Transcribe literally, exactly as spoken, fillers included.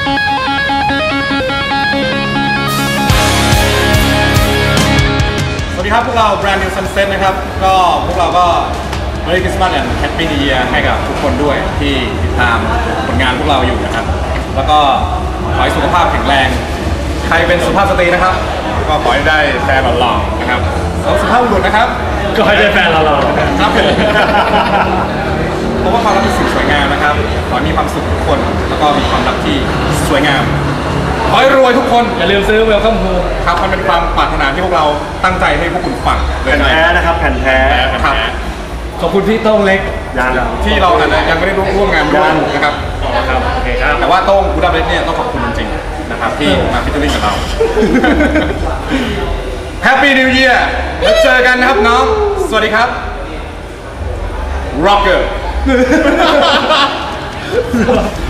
สวัสดีครับพวกเรา Brand New Sunset นะครับก็พวกเราก็ Merry Christmas and Happy New Year ให้กับทุกคนด้วยที่ติดตามผลงานพวกเราอยู่นะครับแล้วก็ขอให้สุขภาพแข็งแรงใครเป็นสุภาพสตรีนะครับก็ขอให้ได้แฟนหล่อๆนะครับแล้วสุภาพบุรุษนะครับก็ให้ได้แฟนหล่อๆครับผมเพราะว่าความรักเป็นสิ่งสวยงามนะครับขอให้มีความสุขทุกคนแล้วก็มีความรักที่สวยงามขอให้รวยทุกคนอย่าลืมซื้อ Welcome Home ครับมันเป็นความปรารถนาที่พวกเราตั้งใจให้พวกคุณฟังแผ่นแท้นะครับแผ่นแท้ครับขอบคุณพี่โต้งเล็กที่เราอาจจะยังไม่ได้ร่วมงานด้วยนะครับอ๋อครับโอเคครับแต่ว่าโต้งกูดับเล็กเนี่ยต้องขอบคุณจริงๆนะครับที่มาฟิชเชอร์ลิงกับเรา Happy New Year แล้วเจอกันนะครับน้องสวัสดีครับ Rocker